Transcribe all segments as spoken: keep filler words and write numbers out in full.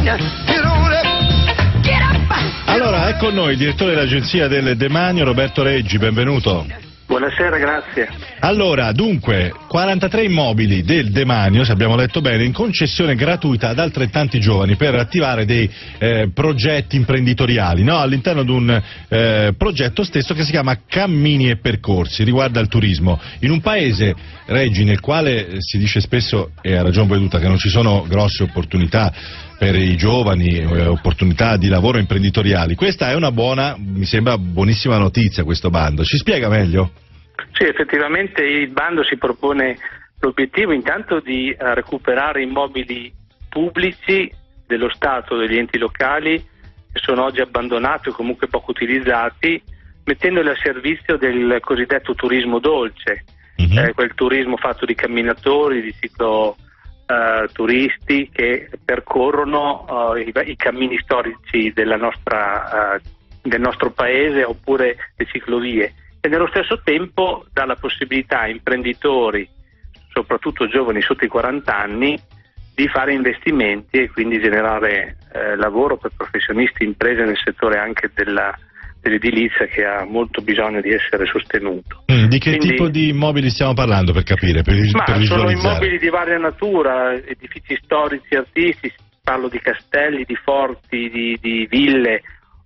Allora, è con noi il direttore dell'agenzia del Demanio, Roberto Reggi, benvenuto. Buonasera, grazie. Allora, dunque, quarantatré immobili del Demanio, se abbiamo letto bene, in concessione gratuita ad altrettanti giovani per attivare dei eh, progetti imprenditoriali, no? All'interno di un eh, progetto stesso che si chiama Cammini e Percorsi, riguarda il turismo. In un paese, Reggi, nel quale si dice spesso, e a ragion veduta, che non ci sono grosse opportunità per i giovani, eh, opportunità di lavoro imprenditoriali. Questa è una buona, mi sembra buonissima notizia, questo bando. Ci spiega meglio? Sì, effettivamente il bando si propone l'obiettivo intanto di uh, recuperare immobili pubblici dello Stato, degli enti locali, che sono oggi abbandonati o comunque poco utilizzati, mettendoli a servizio del cosiddetto turismo dolce, mm-hmm. eh, quel turismo fatto di camminatori, di ciclo Uh, turisti che percorrono uh, i, i cammini storici della nostra, uh, del nostro paese oppure le ciclovie, e nello stesso tempo dà la possibilità a imprenditori, soprattutto giovani sotto i quaranta anni, di fare investimenti e quindi generare uh, lavoro per professionisti, imprese nel settore anche della dell'edilizia, che ha molto bisogno di essere sostenuto. Mm, di che Quindi, tipo di immobili stiamo parlando, per capire, per, ma per sono visualizzare? Immobili di varia natura, edifici storici, artistici, parlo di castelli, di forti, di, di ville,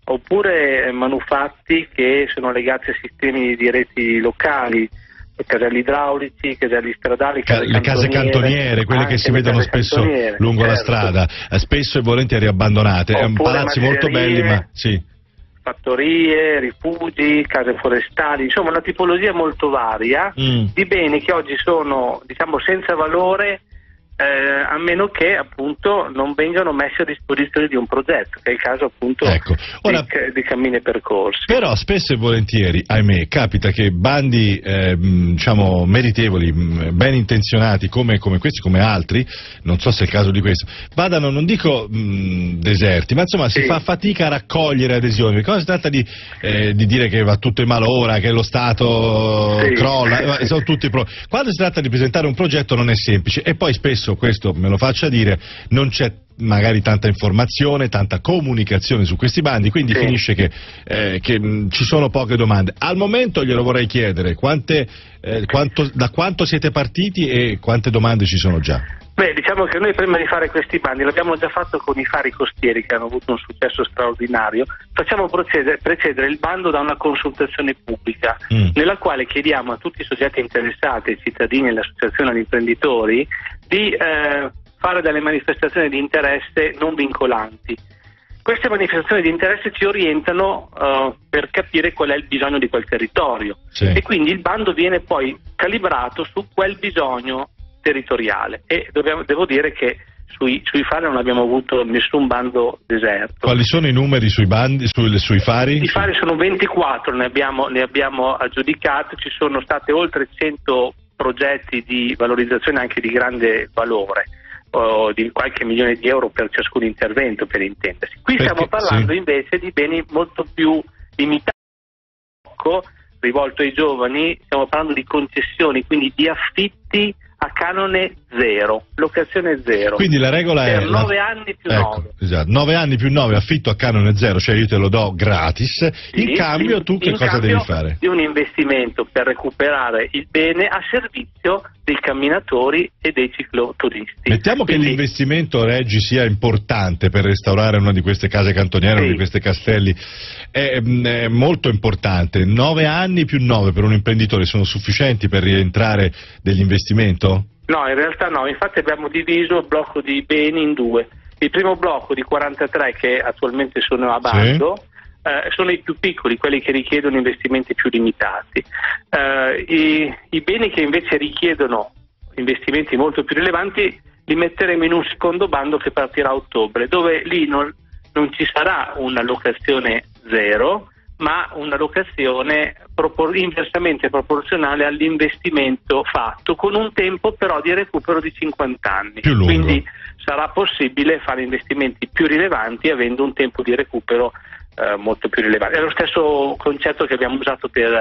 oppure manufatti che sono legati a sistemi di reti locali, caselli idraulici, caselli stradali, case le case cantoniere, quelle che si vedono spesso lungo certo. la strada, spesso e volentieri abbandonate, oppure palazzi molto belli, ma sì. fattorie, rifugi, case forestali, insomma una tipologia molto varia mm. di beni che oggi sono, diciamo, senza valore, eh, a meno che appunto non vengano messi a disposizione di un progetto, che è il caso appunto ecco. Ora, di, di cammini e percorsi. Però spesso e volentieri, ahimè, capita che bandi eh, diciamo meritevoli, ben intenzionati come, come questi, come altri, non so se è il caso di questo, vadano, non dico mh, deserti, ma insomma sì. si fa fatica a raccogliere adesioni, perché si tratta di, eh, di dire che va tutto in malora, che lo Stato sì. crolla, sono tutti pro... quando si tratta di presentare un progetto non è semplice, e poi spesso, questo me lo faccia dire, non c'è magari tanta informazione, tanta comunicazione su questi bandi, quindi sì. finisce che, eh, che mh, ci sono poche domande. Al momento glielo vorrei chiedere, quante, eh, quanto, da quanto siete partiti e quante domande ci sono già? Beh, diciamo che noi prima di fare questi bandi, l'abbiamo già fatto con i fari costieri, che hanno avuto un successo straordinario, facciamo procedere, precedere il bando da una consultazione pubblica, mm. nella quale chiediamo a tutti i soggetti interessati, ai cittadini, alle associazioni, agli imprenditori, di eh, fare delle manifestazioni di interesse non vincolanti. Queste manifestazioni di interesse ci orientano uh, per capire qual è il bisogno di quel territorio, sì. e quindi il bando viene poi calibrato su quel bisogno territoriale, e dobbiamo, devo dire che sui, sui fari non abbiamo avuto nessun bando deserto. Quali sono i numeri sui bandi, sui, sui fari? I fari sono ventiquattro, ne abbiamo, ne abbiamo aggiudicati, ci sono state oltre cento progetti di valorizzazione anche di grande valore, o di qualche milione di euro per ciascun intervento, per intendersi. Qui Perché, stiamo parlando sì. invece di beni molto più limitati, rivolto ai giovani, stiamo parlando di concessioni, quindi di affitti a canone zero, locazione zero. Quindi la regola per è... Per nove la... anni più ecco, nove. Esatto, nove anni più nove, affitto a canone zero, cioè io te lo do gratis, sì, in cambio tu che cosa devi fare? Di un investimento per recuperare il bene a servizio dei camminatori e dei cicloturisti. Mettiamo Quindi... che l'investimento, Reggi, sia importante per restaurare una di queste case cantoniere, sì. una di questi castelli, è, è molto importante. Nove anni più nove per un imprenditore sono sufficienti per rientrare dell'investimento? No, in realtà no, infatti abbiamo diviso il blocco di beni in due. Il primo blocco di quarantatré, che attualmente sono a bando, sì. eh, sono i più piccoli, quelli che richiedono investimenti più limitati. Eh, i, i beni che invece richiedono investimenti molto più rilevanti li metteremo in un secondo bando che partirà a ottobre, dove lì non, non ci sarà una locazione zero, ma una locazione propor- inversamente proporzionale all'investimento fatto, con un tempo però di recupero di cinquanta anni. Più lungo. Quindi sarà possibile fare investimenti più rilevanti avendo un tempo di recupero eh, molto più rilevante. È lo stesso concetto che abbiamo usato per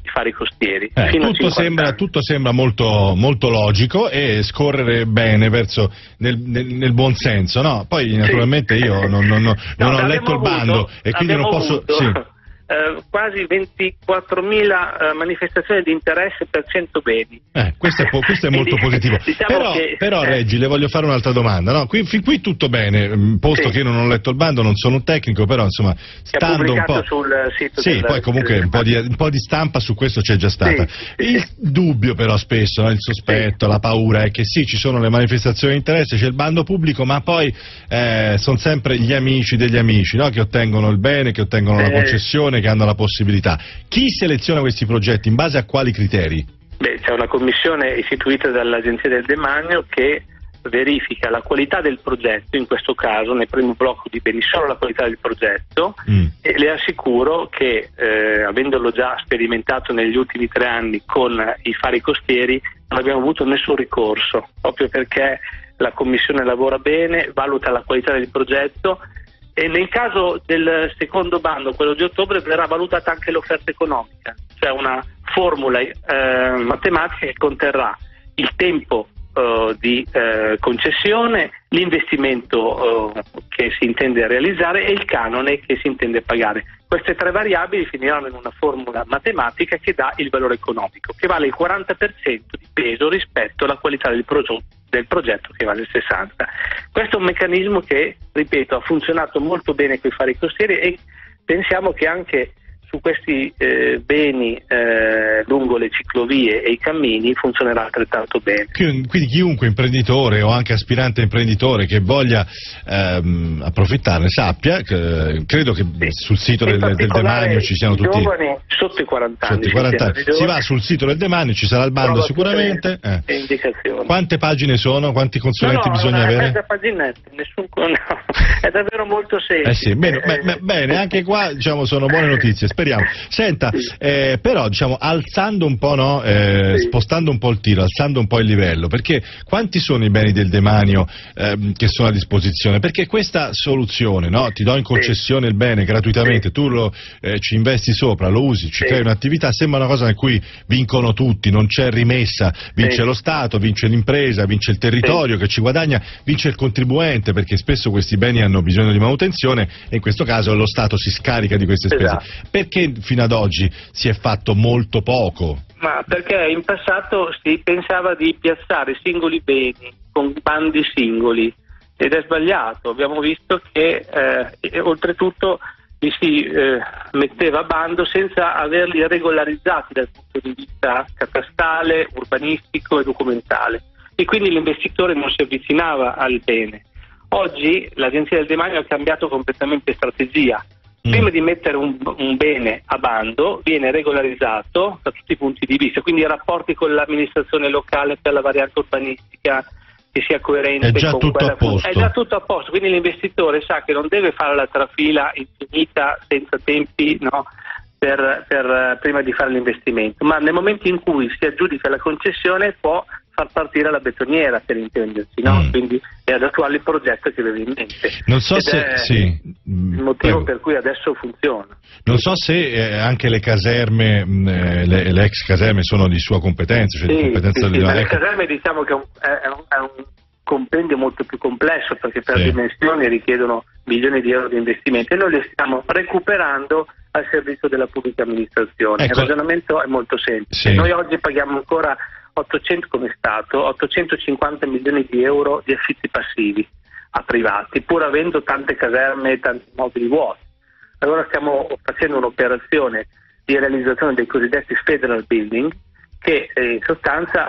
i fari costieri. Eh, tutto, sembra, tutto sembra molto, molto logico e scorrere bene verso nel, nel, nel buon senso, no? Poi naturalmente io non, non, non, no, non ho letto il bando avuto, e quindi non posso... Avuto, sì. eh, quasi ventiquattromila eh, manifestazioni di interesse per cento beni. Eh, questo, è questo è molto positivo. Diciamo però, che, però eh, Reggi, le voglio fare un'altra domanda. No? Qui, fin qui tutto bene, posto sì. che io non ho letto il bando, non sono un tecnico, però insomma, stando un po'... sul sito sì, del, poi comunque un po, di, un po' di stampa su questo c'è già stata. Sì, il sì. dubbio però spesso, no? Il sospetto, sì. La paura è che sì, ci sono le manifestazioni di interesse, c'è il bando pubblico, ma poi eh, sono sempre gli amici degli amici, no? Che ottengono il bene, che ottengono eh. la concessione, che hanno la possibilità. Chi seleziona questi progetti? In base a quali criteri? Beh, c'è una commissione istituita dall'Agenzia del Demanio che verifica la qualità del progetto, in questo caso nel primo blocco di beni solo la qualità del progetto, mm. e le assicuro che eh, avendolo già sperimentato negli ultimi tre anni con i fari costieri non abbiamo avuto nessun ricorso, proprio perché la commissione lavora bene, valuta la qualità del progetto. E nel caso del secondo bando, quello di ottobre, verrà valutata anche l'offerta economica, cioè una formula eh, matematica che conterrà il tempo eh, di eh, concessione, l'investimento eh, che si intende realizzare e il canone che si intende pagare. Queste tre variabili finiranno in una formula matematica che dà il valore economico, che vale il quaranta per cento di peso rispetto alla qualità del prodotto del progetto, che vale il sessanta. Questo è un meccanismo che, ripeto, ha funzionato molto bene con i fari costieri e pensiamo che anche su questi eh, beni eh, lungo le ciclovie e i cammini funzionerà altrettanto bene. Quindi chiunque imprenditore o anche aspirante imprenditore che voglia ehm, approfittarne sappia, che, credo che sì. sul sito del, del Demanio ci siano tutti i giovani sotto i quaranta anni. Sotto i quaranta anni. Si va sul sito del Demanio, ci sarà il bando sicuramente. Le, eh. indicazioni. Quante pagine sono? Quanti consulenti no, no, bisogna una, avere? Mezza paginetta, nessun no. È davvero molto semplice. Eh sì, bene, eh, bene, anche qua diciamo sono buone notizie. Speriamo. Senta, sì. eh, però diciamo alzando un po', no, eh, sì. spostando un po' il tiro, alzando un po' il livello, perché quanti sono i beni del Demanio eh, che sono a disposizione? Perché questa soluzione, no, ti do in concessione sì. il bene gratuitamente, sì. tu lo, eh, ci investi sopra, lo usi, ci sì. crei un'attività, sembra una cosa in cui vincono tutti, non c'è rimessa, vince sì. lo Stato, vince l'impresa, vince il territorio sì. che ci guadagna, vince il contribuente, perché spesso questi beni hanno bisogno di manutenzione e in questo caso lo Stato si scarica di queste spese. Esatto. Perché fino ad oggi si è fatto molto poco? Ma perché in passato si pensava di piazzare singoli beni con bandi singoli ed è sbagliato. Abbiamo visto che eh, oltretutto li si eh, metteva a bando senza averli regolarizzati dal punto di vista catastale, urbanistico e documentale e quindi l'investitore non si avvicinava al bene. Oggi l'Agenzia del Demanio ha cambiato completamente strategia. Prima di mettere un, un bene a bando viene regolarizzato da tutti i punti di vista, quindi i rapporti con l'amministrazione locale per la variante urbanistica che sia coerente è già con tutto quella a posto. È già tutto a posto, quindi l'investitore sa che non deve fare la trafila infinita senza tempi, no, per, per prima di fare l'investimento, ma nel momento in cui si aggiudica la concessione può far partire la betoniera, per intenderci, no? Mm. Quindi è ad attuare il progetto che aveva in mente. Non so Ed se è sì. il motivo Prego. per cui adesso funziona. Non so se eh, anche le caserme, eh, le, le ex caserme sono di sua competenza, cioè sì, di competenza sì, di sì, la... le caserme diciamo che è un, è, un, è un compendio molto più complesso perché per sì. dimensioni richiedono milioni di euro di investimenti e noi li stiamo recuperando al servizio della pubblica amministrazione. Ecco. Il ragionamento è molto semplice. Sì. Noi oggi paghiamo ancora ottocento come Stato, ottocentocinquanta milioni di euro di affitti passivi a privati, pur avendo tante caserme e tanti immobili vuoti. Allora stiamo facendo un'operazione di realizzazione dei cosiddetti federal building che eh, in sostanza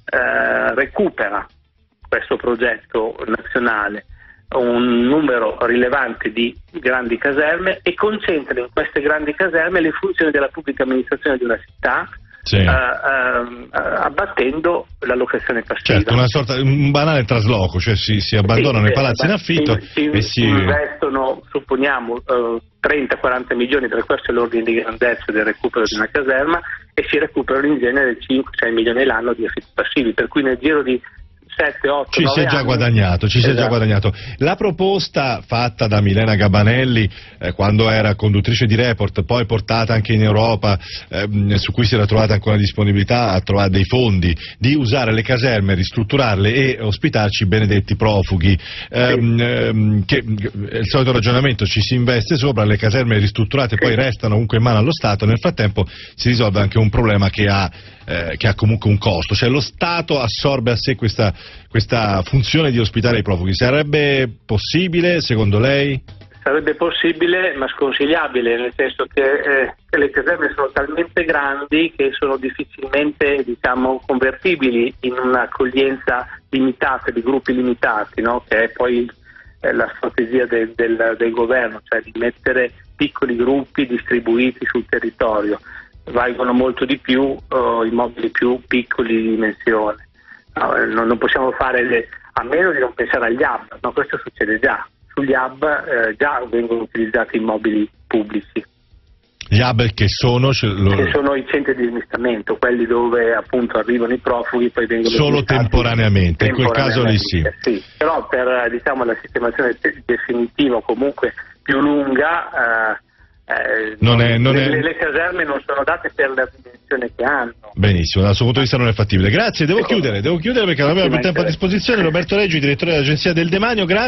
eh, recupera questo progetto nazionale un numero rilevante di grandi caserme e concentra in queste grandi caserme le funzioni della pubblica amministrazione di una città. Sì. Uh, uh, abbattendo la locazione passiva. Certo, una sorta, un banale trasloco, cioè si, si abbandonano sì, i palazzi in affitto si, e si si investono, supponiamo, uh, trenta quaranta milioni, per questo è l'ordine di grandezza del recupero di una caserma, e si recuperano in genere cinque sei milioni l'anno di affitti passivi, per cui nel giro di sette, otto, ci si è già anni. guadagnato, ci si esatto. è già guadagnato. La proposta fatta da Milena Gabanelli eh, quando era conduttrice di Report, poi portata anche in Europa, eh, su cui si era trovata anche una disponibilità a trovare dei fondi, di usare le caserme, ristrutturarle e ospitarci i benedetti profughi, ehm, sì. ehm, che è il solito ragionamento, ci si investe sopra, le caserme ristrutturate poi restano comunque in mano allo Stato, nel frattempo si risolve anche un problema che ha, eh, che ha comunque un costo, cioè lo Stato assorbe a sé questa, questa funzione di ospitare i profughi. Sarebbe possibile secondo lei? Sarebbe possibile ma sconsigliabile, nel senso che, eh, che le caserme sono talmente grandi che sono difficilmente, diciamo, convertibili in un'accoglienza limitata, di gruppi limitati, no? Che è poi eh, la strategia del, del, del governo, cioè di mettere piccoli gruppi distribuiti sul territorio. Valgono molto di più uh, i mobili più piccoli di dimensione. No, non, non possiamo fare, le, a meno di non pensare agli hub, no, questo succede già. Sugli hub eh, già vengono utilizzati immobili pubblici. Gli hub che sono? Lo... Che sono i centri di smistamento, quelli dove appunto arrivano i profughi, poi vengono solo temporaneamente, in quel caso lì sì. sì. Però per, diciamo, la sistemazione definitiva o comunque più lunga, eh, eh, non è, non le, è... le caserme non sono date per la dimensione che hanno. Benissimo, dal suo punto di vista non è fattibile. Grazie, devo chiudere, devo chiudere perché non abbiamo più tempo a disposizione. Roberto Reggi, direttore dell'Agenzia del Demanio, grazie.